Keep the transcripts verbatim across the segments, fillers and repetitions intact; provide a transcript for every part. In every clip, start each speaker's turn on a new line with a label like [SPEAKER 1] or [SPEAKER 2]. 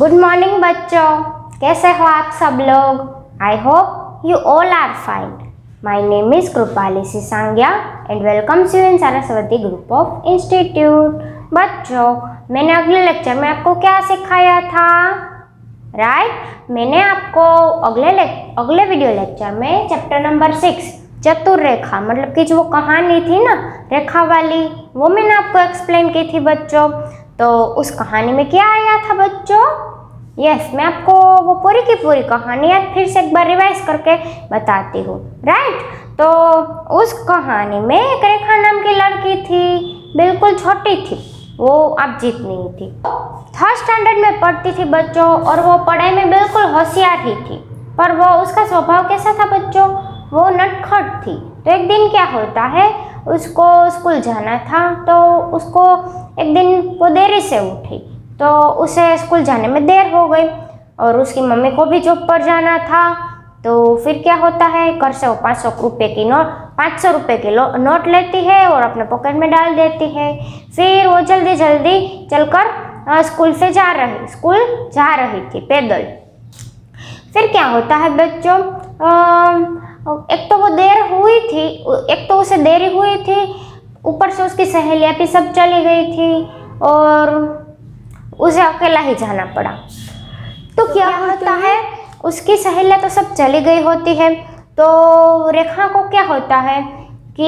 [SPEAKER 1] Good morning बच्चों, कैसे हो आप सब लोग? I hope you all are fine. My name is Kripali Sisangiya and welcomes you in Saraswati group of institute. बच्चों, मैंने अगले लेक्चर में आपको क्या सिखाया था? Right right? मैंने आपको अगले अगले वीडियो लेक्चर में चैप्टर नंबर सिक्स चतुर्रेखा, मतलब कि जो वो कहानी थी ना रेखा वाली, वो मैंने आपको एक्सप्लेन की थी बच्चों। तो उस कहानी में क्या आया था बच्चों? यस yes, मैं आपको वो पूरी की पूरी कहानी आज फिर से एक बार रिवाइज करके बताती हूँ। Right right? तो उस कहानी में एक रेखा नाम की लड़की थी, बिल्कुल छोटी थी, वो आप जितनी ही थी, थर्ड स्टैंडर्ड में पढ़ती थी बच्चों, और वो पढ़ाई में बिल्कुल होशियार ही थी। पर वो उसका स्वभाव कैसा था बच्चों? वो नटखट थी। तो एक दिन क्या होता है, उसको स्कूल जाना था, तो उसको एक दिन वो देरी से उठी, तो उसे स्कूल जाने में देर हो गई, और उसकी मम्मी को भी जॉब पर जाना था। तो फिर क्या होता है, घर से वो पाँच सौ रुपये की नोट पाँच सौ रुपये की नोट लेती है और अपने पॉकेट में डाल देती है। फिर वो जल्दी जल्दी चलकर स्कूल से जा रही स्कूल जा रही थी पैदल। फिर क्या होता है बच्चों, एक तो वो देर हुई थी, एक तो उसे देरी हुई थी, ऊपर से उसकी सहेलियाँ भी सब चली गई थी और उसे अकेला ही जाना पड़ा। तो क्या होता है, उसकी सहेलियाँ तो सब चली गई होती है, तो रेखा को क्या होता है कि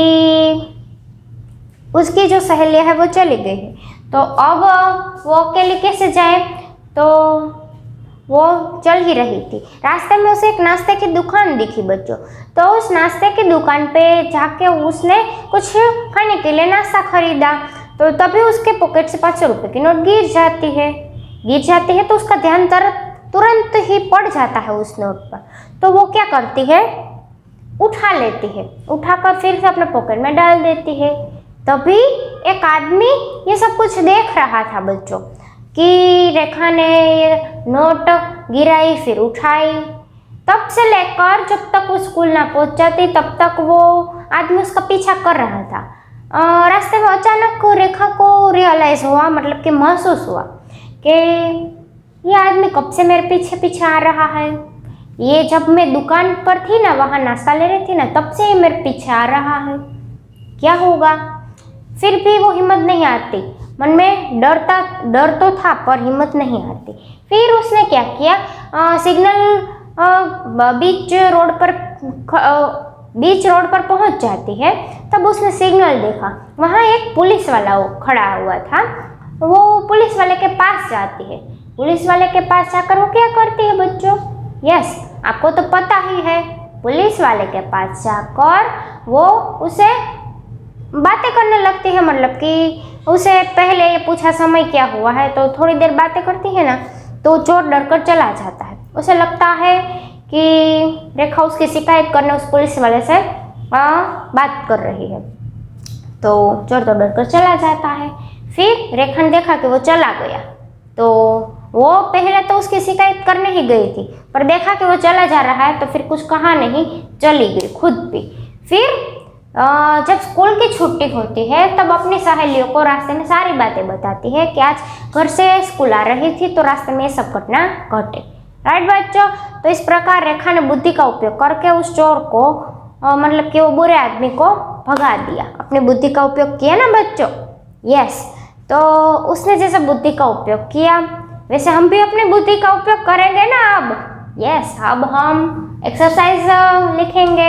[SPEAKER 1] उसकी जो सहेलियाँ है वो चली गई है, तो अब वो अकेली कैसे जाए? तो वो चल ही रही थी, रास्ते में उसे एक नाश्ते की दुकान दिखी बच्चों। तो उस नाश्ते की दुकान पे जाके उसने कुछ खाने के लिए नाश्ता खरीदा, तो तभी उसके पॉकेट से पाँच सौ रुपये की नोट गिर जाती है गिर जाती है तो उसका ध्यान तुरंत ही पड़ जाता है उस नोट पर। तो वो क्या करती है, उठा लेती है, उठाकर फिर से अपने पॉकेट में डाल देती है। तभी एक आदमी ये सब कुछ देख रहा था बच्चों कि रेखा ने ये नोट गिराई, फिर उठाई। तब से लेकर जब तक वो स्कूल ना पहुंच जाती तब तक वो आदमी उसका पीछा कर रहा था। रास्ते में अचानक रेखा को रियलाइज हुआ, मतलब कि महसूस हुआ कि ये आदमी कब से मेरे पीछे पीछे आ रहा है। ये जब मैं दुकान पर थी ना, वहाँ नाश्ता ले रही थी ना, तब से ये मेरे पीछे आ रहा है, क्या होगा? फिर भी वो हिम्मत नहीं आती, मन में डरता डर तो था पर हिम्मत नहीं आती। फिर उसने क्या किया, आ, सिग्नल आ, बीच रोड पर आ, बीच रोड पर पहुंच जाती है। तब उसने सिग्नल देखा, वहाँ एक पुलिस वाला खड़ा हुआ था। वो पुलिस वाले के पास जाती है। पुलिस वाले के पास जाकर वो क्या करती है बच्चों? यस, आपको तो पता ही है। पुलिस वाले के पास जाकर वो उसे बातें करने लगती है, मतलब कि उसे पहले ये पूछा समय क्या हुआ है, तो थोड़ी देर बातें करती है ना, तो चोर डर कर चला जाता है। उसे लगता है कि रेखा उसकी शिकायत करने उस पुलिस वाले से आ, बात कर रही है, तो चोर तो डर कर चला जाता है। फिर रेखा ने देखा कि वो चला गया, तो वो पहले तो उसकी शिकायत करने ही गई थी, पर देखा कि वो चला जा रहा है तो फिर कुछ कहा नहीं, चली गई खुद भी। फिर जब स्कूल की छुट्टी होती है तब अपनी सहेलियों को रास्ते में सारी बातें बताती है कि आज घर से स्कूल आ रही थी तो रास्ते में ये सब घटना घटे। राइट बच्चों, तो इस प्रकार रेखा ने बुद्धि का उपयोग करके उस चोर को, मतलब कि वो बुरे आदमी को भगा दिया। अपनी बुद्धि का उपयोग किया ना बच्चों? यस, तो उसने जैसे बुद्धि का उपयोग किया वैसे हम भी अपनी बुद्धि का उपयोग करेंगे ना अब। यस, अब हम एक्सरसाइज लिखेंगे।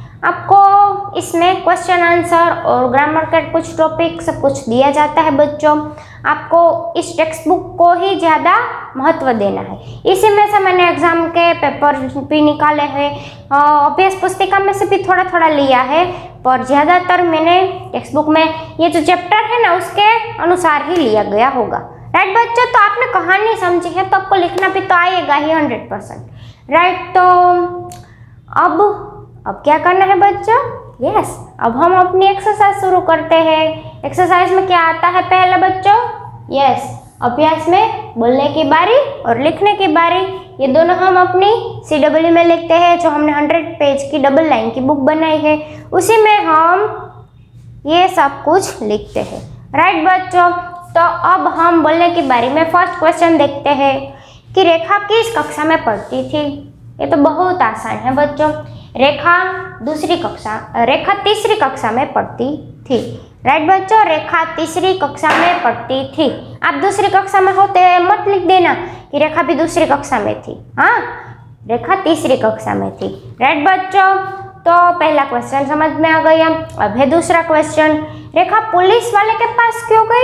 [SPEAKER 1] आपको इसमें क्वेश्चन आंसर और ग्रामर का कुछ टॉपिक सब कुछ दिया जाता है बच्चों। आपको इस टेक्स्ट बुक को ही ज़्यादा महत्व देना है। इसी में से मैंने एग्जाम के पेपर भी निकाले हैं, अभ्यास पुस्तिका में से भी थोड़ा थोड़ा लिया है, पर ज़्यादातर मैंने टेक्स्ट बुक में ये जो चैप्टर है ना उसके अनुसार ही लिया गया होगा। राइट बच्चों, तो आपने कहानी समझी है तो आपको लिखना भी तो आएगा ही हंड्रेड परसेंट। राइट, तो अब अब क्या करना है बच्चों? यस, अब हम अपनी एक्सरसाइज शुरू करते हैं। एक्सरसाइज में क्या आता है पहले बच्चों? यस, अभ्यास में बोलने की बारी और लिखने की बारी, ये दोनों हम अपनी सी डब्ल्यू में लिखते हैं, जो हमने हंड्रेड पेज की डबल लाइन की बुक बनाई है, उसी में हम ये सब कुछ लिखते हैं। राइट बच्चों, तो अब हम बोलने की बारी में फर्स्ट क्वेश्चन देखते हैं कि रेखा किस कक्षा में पढ़ती थी। ये तो बहुत आसान है बच्चों। रेखा दूसरी कक्षा रेखा तीसरी कक्षा में पढ़ती थी। राइट बच्चों, रेखा तीसरी कक्षा में पढ़ती थी। आप दूसरी कक्षा में होते मत लिख देना कि रेखा भी दूसरी कक्षा में थी। हाँ, रेखा तीसरी कक्षा में थी। राइट बच्चों, तो पहला क्वेश्चन समझ में आ गया। अब है दूसरा क्वेश्चन, रेखा पुलिस वाले के पास क्यों गई?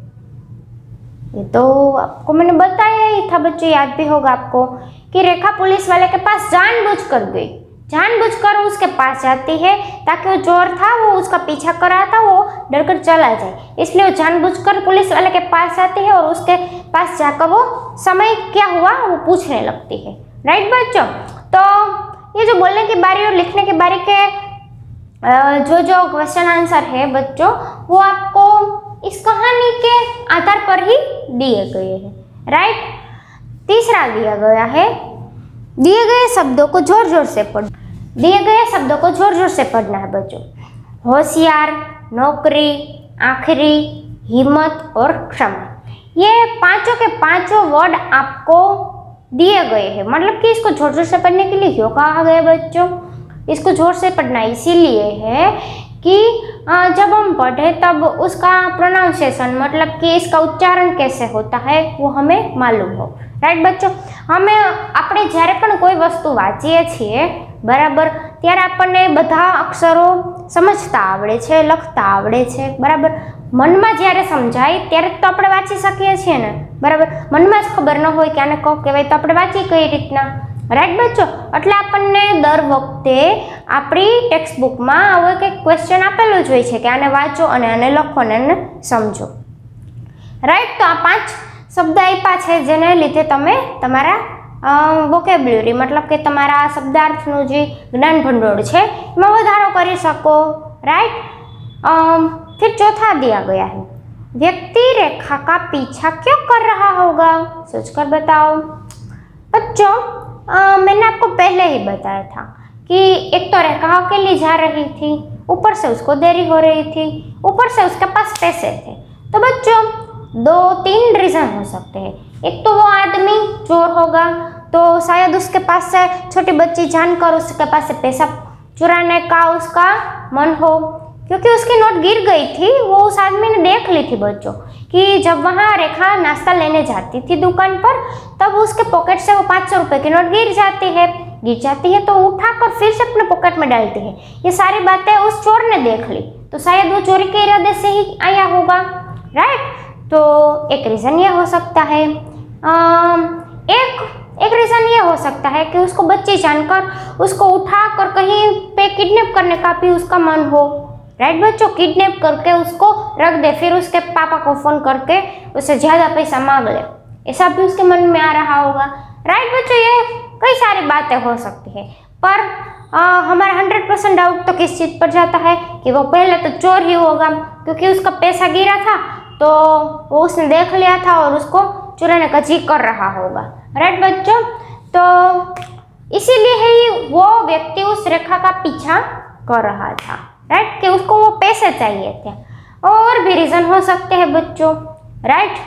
[SPEAKER 1] ये तो आपको मैंने बताया ही था बच्चों, याद भी होगा आपको कि रेखा पुलिस वाले के पास जानबूझकर गई। जानबूझकर उसके पास जाती है ताकि वो चोर था, वो उसका पीछा कर रहा था, वो डरकर चला जाए, इसलिए वो जानबूझकर पुलिस वाले के पास जाती है और उसके पास जाकर वो समय क्या हुआ वो पूछने लगती है। राइट बच्चों, तो ये जो बोलने की बारी और लिखने की बारी के जो जो क्वेश्चन आंसर है बच्चों, वो आपको इस कहानी के आधार पर ही दिए गए हैं। राइट, तीसरा दिया गया है, दिए गए शब्दों को जोर जोर से पढ़ दिए गए शब्दों को जोर जोर से पढ़ना है बच्चों। होशियार, नौकरी, आखिरी, हिम्मत और क्षमा, ये पांचों के पांचों वर्ड आपको दिए गए हैं। मतलब कि इसको जोर जोर से पढ़ने के लिए क्यों कहा गया बच्चों? इसको जोर से पढ़ना इसीलिए है कि जब हम पढ़े तब उसका प्रोनाउंसिएशन मतलब कि इसका उच्चारण कैसे होता है वो हमें मालूम हो। राइट बच्चों, हमें આપણે જ્યારે પણ કોઈ વસ્તુ વાંચીએ છીએ બરાબર, ત્યારે આપણને બધા અક્ષરો સમજતા આવડે છે, લખતા આવડે છે બરાબર। મનમાં જ્યારે સમજાય ત્યારે તો આપણે વાંચી શકીએ છીએ ને બરાબર। મનમાં જ ખબર ન હોય કે આને ક કહેવાય તો આપણે વાંચી કઈ રીતના। રાઈટ બચ્ચો, એટલે આપણને દર વખતે આપણી ટેક્સ્ટ બુકમાં આવો કંઈક ક્વેશ્ચન આપેલો જ હોય છે કે આને વાંચો અને આને લખો અને આને સમજો। રાઈટ, તો આ પાંચ શબ્દ આપ્યા છે જેને લીધે તમે તમારા વોકેબ્યુલરી मतलब કે તમારા શબ્દાર્થનું જે જ્ઞાન ભંડોળ છે એમાં વધારો કરી શકો। રાઈટ, फिर चौथा दिया गया है, व्यक्ति रेखा का पीछा क्यों कर रहा होगा? सोचकर बताओ बच्चों। मैंने आपको पहले ही बताया था कि एक तो रेखा अकेली जा रही थी, ऊपर से उसको देरी हो रही थी, ऊपर से उसके पास पैसे थे। तो बच्चों दो तीन रीज़न हो सकते हैं। एक तो वो आदमी चोर होगा, तो शायद उसके पास से छोटी बच्ची जानकर उसके पास से पैसा चुराने का उसका मन हो, क्योंकि उसकी नोट गिर गई थी। वो उस आदमी ने देख ली थी बच्चों कि जब वहाँ रेखा नाश्ता लेने जाती थी दुकान पर, तब उसके पॉकेट से वो पाँच सौ रुपये की नोट गिर जाती है गिर जाती है तो उठाकर फिर से अपने पॉकेट में डालती है। ये सारी बातें उस चोर ने देख ली, तो शायद वो चोरी के इरादे से ही आया होगा। राइट, तो एक रीज़न ये हो सकता है। आ, एक एक रीज़न ये हो सकता है कि उसको बच्ची जानकर उसको उठाकर कहीं पे किडनैप करने का भी उसका मन हो। राइट बच्चों, किडनैप करके उसको रख दे, फिर उसके पापा को फ़ोन करके उससे ज़्यादा पैसा मांग ले, ऐसा भी उसके मन में आ रहा होगा। राइट बच्चों, ये कई सारी बातें हो सकती है, पर आ, हमारा हंड्रेड परसेंट डाउट तो किस चीज़ पर जाता है कि वो पहले तो चोर ही होगा, क्योंकि उसका पैसा गिरा था तो वो उसने देख लिया था और उसको चुराने का जी कर रहा होगा। राइट बच्चों, तो इसीलिए ही वो व्यक्ति उस रेखा का पीछा कर रहा था। राइट, कि उसको वो पैसे चाहिए थे। और भी रीज़न हो सकते हैं बच्चों। राइट,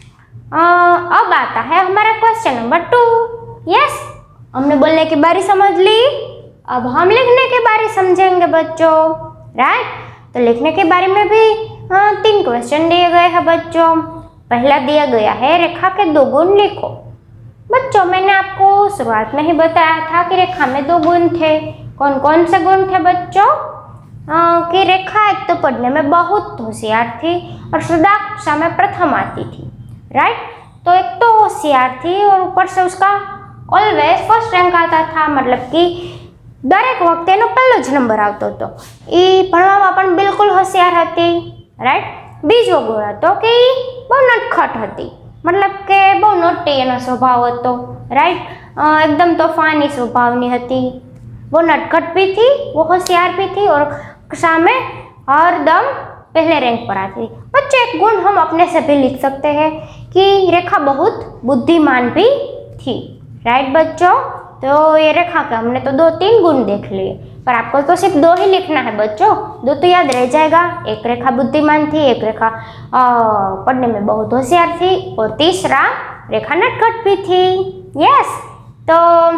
[SPEAKER 1] अब आता है हमारा क्वेश्चन नंबर टू। यस, हमने बोलने की बारी समझ ली, अब हम लिखने के बारे समझेंगे बच्चों। राइट, तो लिखने के बारे में भी हाँ तीन क्वेश्चन दिए गए हैं बच्चों। पहला दिया गया है रेखा के दो गुण लिखो। बच्चों, मैंने आपको शुरुआत में ही बताया था कि रेखा में दो गुण थे। कौन कौन से गुण थे बच्चों? आ, कि रेखा एक तो पढ़ने में बहुत होशियार थी और सदा कक्षा में प्रथम आती थी। राइट, तो एक तो होशियार थी और ऊपर से उसका ऑलवेज फर्स्ट रैंक आता था, मतलब कि दरेक वक्त एनो पहलो ज नंबर आवतो तो ई भणवामां पण बिल्कुल होशियार हती। राइट, बीजो गुण हतो कि बहु नटखट हती, मतलब के बहु नोटी एनो स्वभाव हतो। राइट, एकदम तोफानी स्वभावनी हती, वो नटखट भी थी, वो होशियार भी थी और सामे हरदम पहले रैंक पर आती। बच्चे एक गुण हम अपने से भी लिख सकते हैं कि रेखा बहुत बुद्धिमान भी थी। राइट बच्चों, तो ये रेखा के हमने तो दो तीन गुण देख लिए, पर आपको तो सिर्फ दो ही लिखना है बच्चों, दो तो याद रह जाएगा। एक रेखा बुद्धिमान थी, एक रेखा पढ़ने में बहुत होशियार थी और तीसरा रेखा नटखट भी थी। यस, तो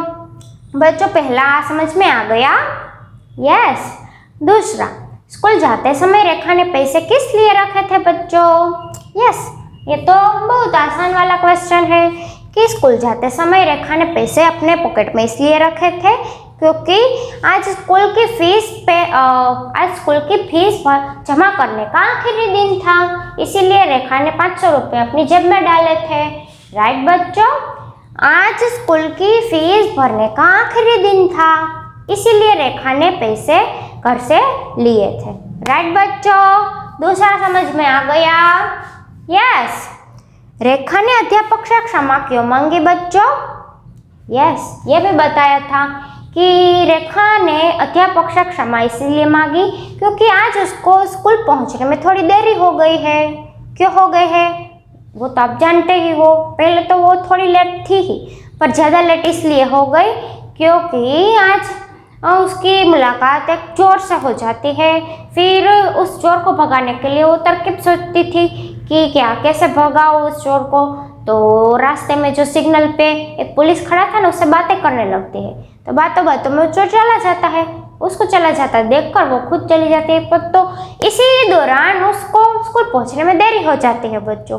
[SPEAKER 1] बच्चों पहला समझ में आ गया। यस, दूसरा, स्कूल जाते समय रेखा ने पैसे किस लिए रखे थे बच्चों? यस, ये तो बहुत आसान वाला क्वेश्चन है कि स्कूल जाते समय रेखा ने पैसे अपने पॉकेट में इसलिए रखे थे क्योंकि आज स्कूल की फीस पे आज स्कूल की फीस जमा करने का आखिरी दिन था, इसीलिए रेखा ने पाँच सौ रुपये अपनी जेब में डाले थे। राइट बच्चों, आज स्कूल की फीस भरने का आखिरी दिन था, इसीलिए रेखा ने पैसे घर से लिए थे। राइट बच्चों, दूसरा समझ में आ गया। यस, रेखा ने अध्यापक से क्षमा क्यों मांगी बच्चों? यस, ये भी बताया था कि रेखा ने अध्यापक से क्षमा इसलिए मांगी क्योंकि आज उसको स्कूल पहुंचने में थोड़ी देरी हो गई है। क्यों हो गई है वो तो आप जानते ही हो, पहले तो वो थोड़ी लेट थी ही, पर ज़्यादा लेट इसलिए हो गई क्योंकि आज उसकी मुलाकात एक चोर से हो जाती है। फिर उस चोर को भगाने के लिए वो तरकीब सोचती थी कि क्या कैसे भगाओ उस चोर को। तो रास्ते में जो सिग्नल पे एक पुलिस खड़ा था ना, उससे बातें करने लगती है। तो बातों बातों में चोर चला जाता है, उसको चला जाता है देखकर वो खुद चली जाती है, पर तो इसी दौरान उसको स्कूल पहुंचने में देरी हो जाती है बच्चों।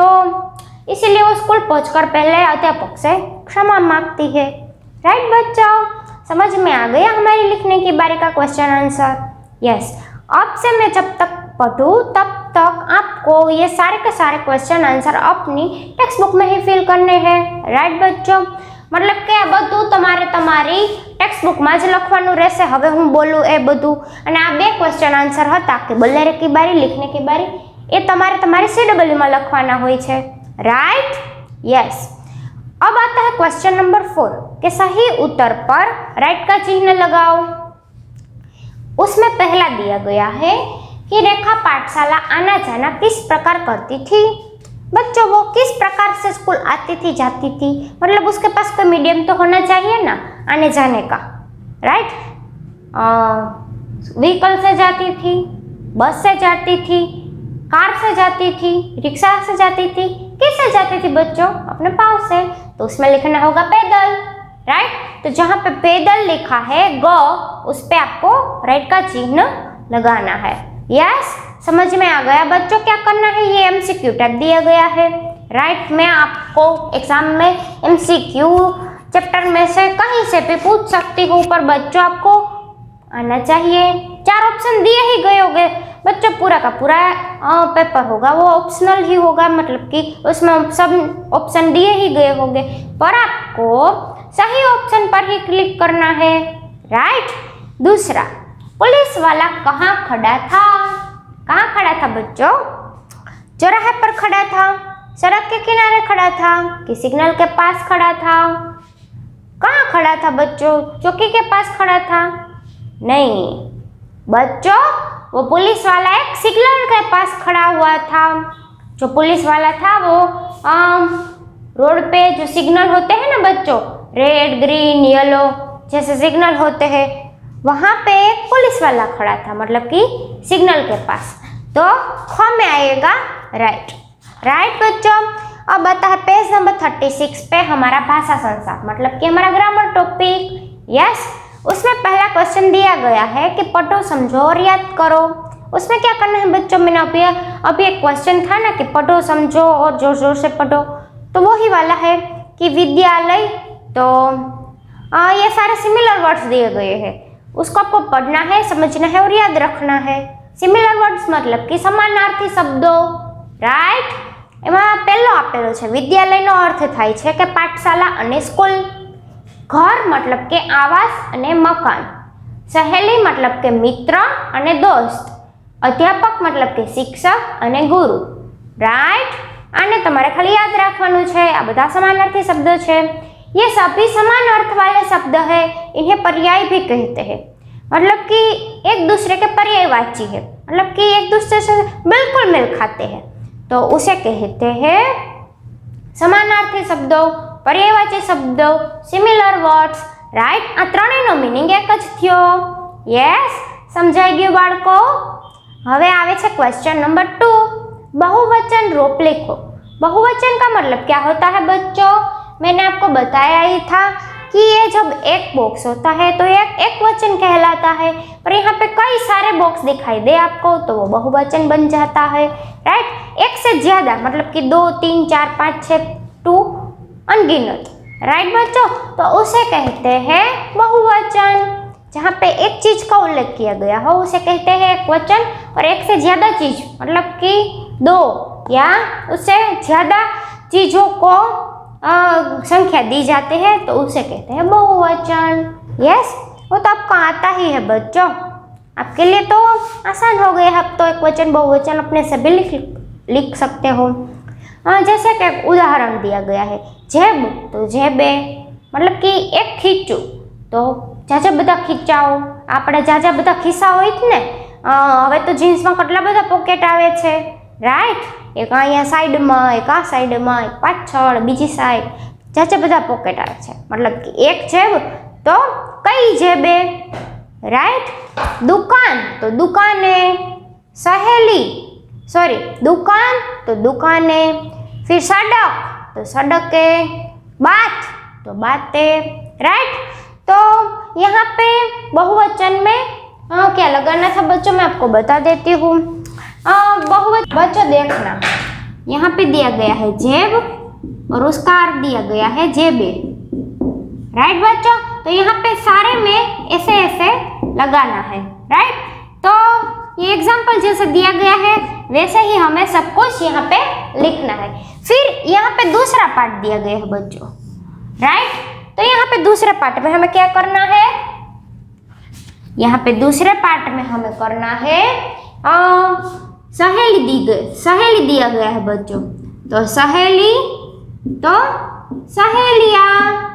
[SPEAKER 1] तो इसीलिए वो स्कूल पहुंचकर पहले अध्यापक से क्षमा मांगती है। राइट बच्चों, समझ में आ गया हमारी लिखने की बारी का क्वेश्चन आंसर। यस, अब से मैं जब तक पढ़ूँ तब तक आपको ये सारे के सारे क्वेश्चन आंसर अपनी टेक्स्ट बुक में ही फिल करने हैं। राइट बच्चों, मतलब કે આ બધું તમારે તમારી ટેક્સ્ટ બુકમાં જ લખવાનું રહેશે। હવે હું બોલું એ બધું, અને આ બે ક્વેશ્ચન આન્સર હતા કે બોલने की बारी, लिखने की बारी, એ તમારે તમારી સીડબ્લ્યू માં લખવાના હોય છે। Right, yes. अब आता है क्वेश्चन नंबर फोर कि सही उत्तर पर राइट का चिन्ह लगाओ। उसमें पहला दिया गया है कि रेखा पाठशाला आना जाना किस प्रकार करती थी। बच्चों वो किस प्रकार से स्कूल आती थी जाती थी, मतलब उसके पास कोई मीडियम तो होना चाहिए ना आने जाने का। राइट, व्हीकल से जाती थी, बस से जाती थी, कार से जाती थी, रिक्शा से जाती थी, किससे जाती थी बच्चों? अपने पाँव से। तो उसमें लिखना होगा पैदल। राइट, तो जहाँ पे पैदल लिखा है ग, उस पे आपको राइट का चिन्ह लगाना है। यस, समझ में आ गया बच्चों क्या करना है? ये एमसीक्यू टाइप दिया गया है। राइट, मैं आपको एग्जाम में एमसीक्यू चैप्टर में से कहीं से भी पूछ सकती हूँ, पर बच्चों आपको आना चाहिए। चार ऑप्शन दिए ही गए होंगे बच्चों, पूरा का पूरा आ, पेपर होगा वो ऑप्शनल ही होगा, मतलब कि उसमें सब ऑप्शन दिए ही गए होंगे, पर आपको सही ऑप्शन पर ही क्लिक करना है। राइट, दूसरा, पुलिस वाला कहाँ खड़ा था? कहाँ खड़ा था बच्चों? चौराहे पर खड़ा था, सड़क के किनारे खड़ा था, कि सिग्नल के पास खड़ा था? कहाँ खड़ा था बच्चों? चौकी के पास खड़ा था? नहीं बच्चों, वो पुलिस वाला एक सिग्नल के पास खड़ा हुआ था। जो पुलिस वाला था वो आम, रोड पे जो सिग्नल होते हैं ना बच्चों, रेड ग्रीन येलो जैसे सिग्नल होते हैं, वहाँ पे एक पुलिस वाला खड़ा था, मतलब कि सिग्नल के पास। तो ख में आएगा राइट। राइट बच्चों, अब आता है पेज नंबर थर्टी सिक्स पे हमारा भाषा संसार, मतलब कि हमारा ग्रामर टॉपिक। यस, उसमें पहला क्वेश्चन दिया गया है कि पढ़ो समझो और याद करो। उसमें क्या करना है बच्चों? मैंने अभी अभी एक क्वेश्चन था ना कि पढ़ो समझो और जोर जोर से पढ़ो, तो वही वाला है कि विद्यालय। तो आ, ये सारे सिमिलर वर्ड्स दिए गए हैं, उसको आपको पढ़ना है, समझना है और याद रखना है। सिमिलर वर्ड्स मतलब कि समानार्थी शब्दों। राइट, એમાં પહેલો આપેલો છે વિદ્યાલયનો અર્થ થાય છે કે પાઠશાલા અને સ્કૂલ, ઘર मतलब કે આવાસ અને મકાન, સહેલી मतलब કે મિત્ર અને દોસ્ત, અધ્યાપક मतलब કે શિક્ષક અને ગુરુ। રાइट, આને તમારે ખાલી યાદ રાખવાનું છે, આ બધા સમાનાर्थी शब्द છે। ये सभी समान अर्थ वाले शब्द है, इन्हें पर्याय भी कहते हैं, मतलब कि एक दूसरे के पर्यायवाची है, मतलब कि एक दूसरे से बिल्कुल मेल खाते हैं, तो उसे कहते हैं समानार्थी शब्दों, पर्यायवाची शब्दों, सिमिलर वर्ड्स। राइट, आ त्रणेयनो मीनिंग एक ज थयो। यस, समझाई गयुं बाळको? हवे आवे छे क्वेश्चन नंबर टू, बहुवचन रूप लिखो। बहुवचन का मतलब क्या होता है बच्चों? मैंने आपको बताया ही था कि ये जब एक बॉक्स होता है तो एक एक वचन कहलाता है, पर यहाँ पे कई सारे बॉक्स दिखाई दे आपको तो वो बहुवचन बन जाता है, राइट। एक से ज्यादा मतलब कि दो तीन चार पाँच छः टू अनगिनत, राइट बच्चों, तो उसे कहते हैं बहुवचन। जहाँ पे एक चीज का उल्लेख किया गया हो उसे कहते हैं एक वचन, और एक से ज्यादा चीज मतलब कि दो या उससे ज्यादा चीजों को आ, संख्या दी जाती है तो उसे कहते हैं बहुवचन। यस, वो तो आपको आता ही है बच्चों, आपके लिए तो आसान हो गया, आप तो एक वचन बहुवचन अपने से भी लिख लिख सकते हो। आ, जैसे कि उदाहरण दिया गया है जेब, तो जेबे मतलब कि एक खींचू तो जाजा बधा खींचाओ, આપણે જાજા બધા ખિસ્સા હોય જ ને, હવે તો જીન્સમાં કેટલા બધા પોકેટ આવે છે, રાઈટ, એક અહીંયા સાઈડમાં, એક આ સાઈડમાં, એક પાછળ, બીજી સાઈડ, જાજા બધા પોકેટ આવે છે, मतलब कि एक जेब तो कई जेबे, राइट। दुकान तो दुकाने, सहेली सॉरी दुकान तो दुकाने, फिर सड़क तो सड़के, बात तो बातें, राइट। तो यहाँ पे बहुवचन में आ, क्या लगाना था बच्चों, मैं आपको बता देती हूँ। बहुवचन बच्चों देखना, यहाँ पे दिया गया है जेब और उसका अर्थ दिया गया है जेबे, राइट बच्चों। तो यहाँ पे सारे में ऐसे ऐसे लगाना है, राइट। तो ये एग्जाम्पल जैसे दिया गया है वैसे ही हमें सब कुछ यहाँ पे लिखना है। फिर यहाँ पे दूसरा पार्ट दिया गया है बच्चों, राइट। तो यहाँ पे दूसरे पार्ट में हमें क्या करना है, यहाँ पे दूसरे पार्ट में हमें करना है आ, सहेली दी गई, सहेली दिया गया है बच्चों, तो सहेली तो सहेलियाँ,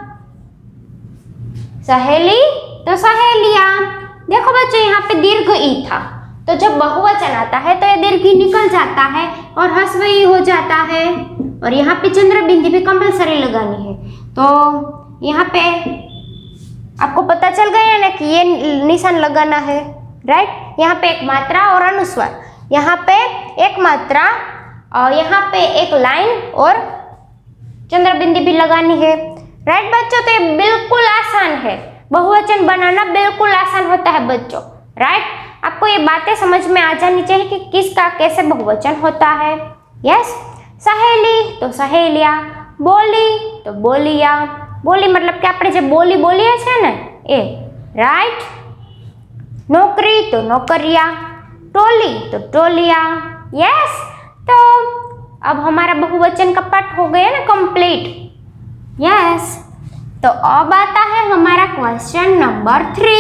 [SPEAKER 1] सहेली तो सहेलियाँ। देखो बच्चों यहाँ पे दीर्घ ई था, तो जब बहुवचन आता है तो ये दीर्घ ई निकल जाता है और ह्रस्व ई हो जाता है, और यहाँ पे चंद्र बिंदी भी कंपलसरी लगानी है। तो यहाँ पे आपको पता चल गया ना कि ये निशान लगाना है, राइट। यहाँ पे एक मात्रा और अनुस्वार, यहाँ पे एक मात्रा और यहाँ पे एक लाइन और चंद्र बिंदी भी लगानी है, राइट बच्चों। तो ये बिल्कुल आसान है, बहुवचन बनाना बिल्कुल आसान होता है बच्चों, राइट। आपको ये बातें समझ में आ जानी चाहिए कि किसका कैसे बहुवचन होता है। यस, सहेली तो सहेलियाँ, बोली तो बोलिया, बोली मतलब कि આપણે જે બોલી બોલીએ છે ને એ, રાઈટ। નોકરી તો નોકરિયા, टोली तो टोलिया। यस, तो अब हमारा बहुवचन का पार्ट हो गया ना कंप्लीट। यस, तो अब आता है हमारा क्वेश्चन नंबर थ्री।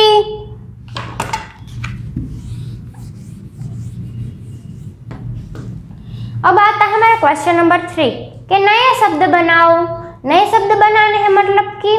[SPEAKER 1] अब आता है हमारा क्वेश्चन नंबर थ्री कि नए शब्द बनाओ। नए शब्द बनाने हैं मतलब कि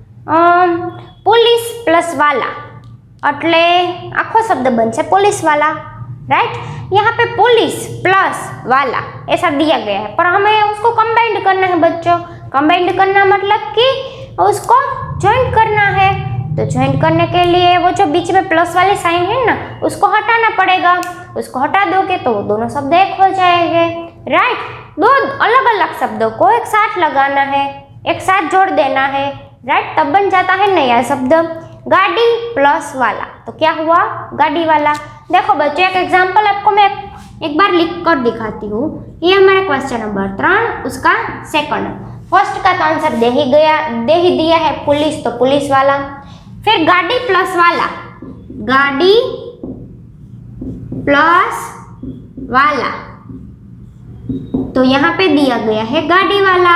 [SPEAKER 1] पुलिस प्लस वाला એટલે આખો શબ્દ બનશે पुलिस वाला, राइट। यहाँ पे पुलिस प्लस वाला ऐसा दिया गया है, पर हमें उसको कंबाइंड करना है बच्चों। कंबाइंड करना मतलब कि उसको ज्वाइंट करना है, तो ज्वाइंट करने के लिए वो जो बीच में प्लस वाली साइन है ना उसको हटाना पड़ेगा। उसको हटा दोगे तो वो दोनों शब्द एक हो जाएंगे, राइट। दो अलग अलग शब्दों को एक साथ लगाना है, एक साथ जोड़ देना है, राइट, तब बन जाता है नया शब्द। गाड़ी प्लस वाला तो क्या हुआ, गाड़ी वाला। देखो बच्चों एक एग्जांपल आपको मैं एक बार लिख कर दिखाती हूँ। ये हमारा क्वेश्चन नंबर त्रण, उसका सेकंड। फर्स्ट का तो आंसर दे ही गया, दे ही दिया है पुलिस, तो पुलिस वाला। फिर गाड़ी प्लस वाला, गाड़ी प्लस वाला, तो यहाँ पे दिया गया है गाड़ी वाला,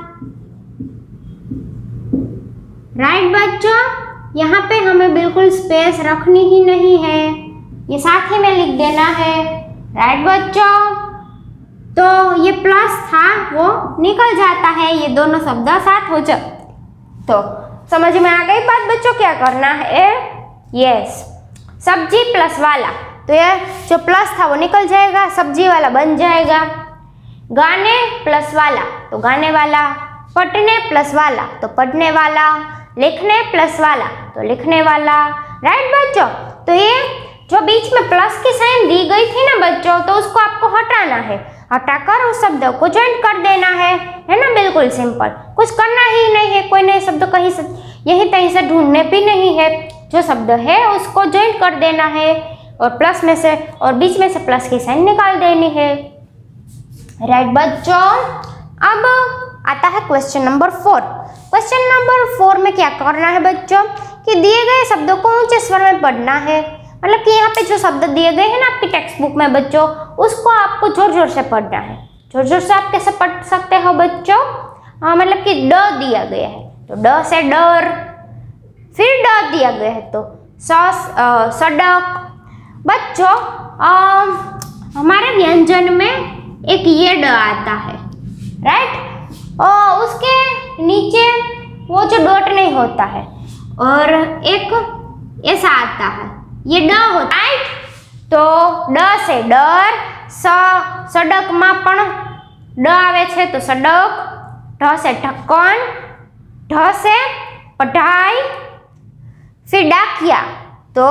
[SPEAKER 1] राइट बच्चों। यहाँ पे हमें बिल्कुल स्पेस रखनी ही नहीं है, ये साथ ही में लिख देना है, राइट बच्चों। तो ये प्लस था वो निकल जाता है, ये दोनों शब्द साथ हो जाए। तो समझ में आ गई बात बच्चों, क्या करना है। यस, सब्जी प्लस वाला, तो ये जो प्लस था वो निकल जाएगा, सब्जी वाला बन जाएगा। गाने प्लस वाला तो गाने वाला, पढ़ने प्लस वाला तो पढ़ने वाला, लिखने प्लस वाला तो लिखने वाला, राइट बच्चों। तो ये जो बीच में प्लस की साइन दी गई थी ना बच्चों, तो उसको आपको हटाना है। हटाकर उस शब्द को ज्वाइन कर देना है है ना, बिल्कुल सिंपल, कुछ करना ही नहीं है, कोई नए शब्द कहीं से यहीं तहीं से ढूंढने भी नहीं है, जो शब्द है उसको ज्वाइन कर देना है और प्लस में से और बीच में से प्लस की साइन निकाल देनी है। राइट बच्चों, अब आता है question number four. Question number four में क्या करना है बच्चों कि दिए गए शब्दों को ऊंचे स्वर में पढ़ना है, मतलब कि यहाँ पे जो शब्द दिए गए हैं ना आपकी टेक्स्ट बुक में बच्चों, उसको आपको जोर जोर से पढ़ना है। जोर जोर से आप कैसे पढ़ सकते हो बच्चों, हाँ मतलब कि ड दिया गया है तो ड से डर, फिर ड दिया गया है तो स सड़क। बच्चों आ, हमारे व्यंजन में एक ये ड आता है, राइट, और उसके नीचे वो जो डॉट नहीं होता है और एक ऐसा आता है, ये ड होता है, तो ड से डर, स सड़क में पण ड आवे छे तो सड़क, ढ से ढक्कन, ढ से पढ़ाई, फिर डाकिया, तो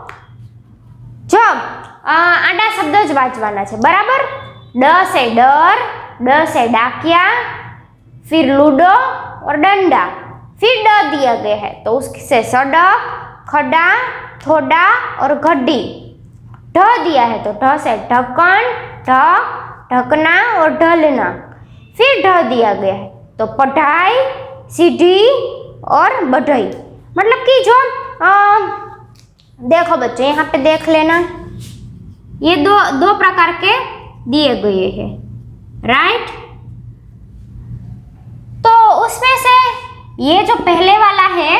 [SPEAKER 1] जब आडा शब्द ज वांचवाना छे बराबर। ड से डर, ड से डाकिया, फिर लूडो और डंडा, फिर ड दिया गया है तो उससे सड़क, खड्डा, थोड़ा और गड्डी। ढ दिया है तो ढ से ढक्कन, ढ ढकना और ढलना, फिर ढ दिया गया है तो पढ़ाई, सीढ़ी और बढ़ई। मतलब कि जो आ, देखो बच्चों यहाँ पे देख लेना, ये दो दो प्रकार के दिए गए हैं, राइट। तो उसमें से ये जो पहले वाला है,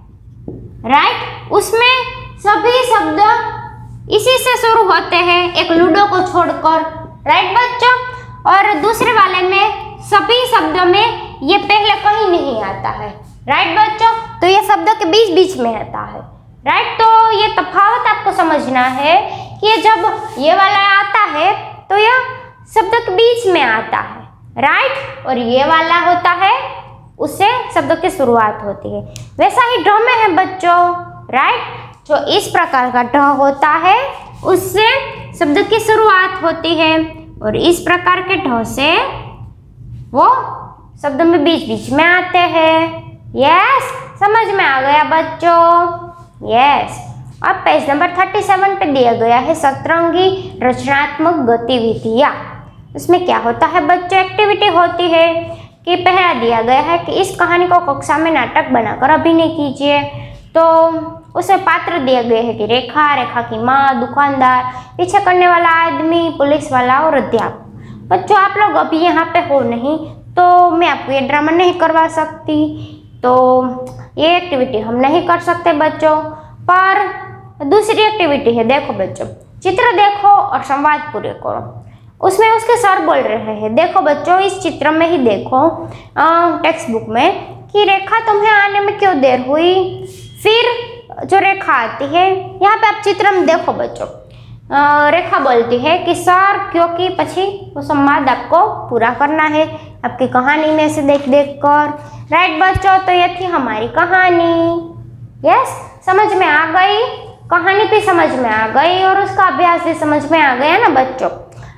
[SPEAKER 1] राइट, उसमें सभी शब्द इसी से शुरू होते हैं एक लूडो को छोड़कर, राइट बच्चों। और दूसरे वाले में सभी शब्दों में ये पहले कहीं नहीं आता है, राइट बच्चों, तो ये शब्दों के बीच बीच में आता है, राइट। तो ये तफावत आपको समझना है कि जब ये वाला आता है तो यह शब्द के बीच में आता है, राइट, और ये वाला होता है उससे शब्द की शुरुआत होती है। वैसा ही ढ में है बच्चों, राइट, जो इस प्रकार का ढ होता है उससे शब्द की शुरुआत होती है और इस प्रकार के ढ से वो शब्द में बीच बीच में आते हैं। यस, समझ में आ गया बच्चों, यस। अब पेज नंबर सैंतीस पे दिया गया है सतरंगी रचनात्मक गतिविधियाँ। इसमें क्या होता है बच्चों, एक्टिविटी होती है कि पहला दिया गया है कि इस कहानी को कक्षा में नाटक बनाकर अभिनय कीजिए। तो उसमें पात्र दिए गए हैं कि रेखा, रेखा की माँ, दुकानदार, पीछे करने वाला आदमी, पुलिस वाला और अध्यापक। बच्चों आप लोग अभी यहाँ पे हो नहीं तो मैं आपको ये ड्रामा नहीं करवा सकती, तो ये एक्टिविटी हम नहीं कर सकते बच्चों। पर दूसरी एक्टिविटी है, देखो बच्चों, चित्र देखो और संवाद पूरे करो। उसमें उसके सर बोल रहे हैं, देखो बच्चों इस चित्र में ही देखो टेक्स्ट बुक में कि रेखा तुम्हें आने में क्यों देर हुई। फिर जो रेखा आती है यहाँ पे आप चित्र में देखो बच्चों, आ, रेखा बोलती है कि सर क्योंकि पछी वो संवाद आपको पूरा करना है आपकी कहानी में से देख देख कर, राइट बच्चों। तो ये थी हमारी कहानी। यस, समझ में आ गई, कहानी भी समझ में आ गई और उसका अभ्यास भी समझ में आ गया ना बच्चों।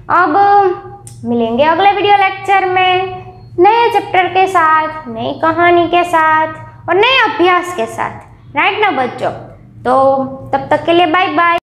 [SPEAKER 1] अब मिलेंगे अगले वीडियो लेक्चर में नए चैप्टर के साथ, नई कहानी के साथ और नए अभ्यास के साथ, राइट ना बच्चों। तो तब तक के लिए बाय बाय।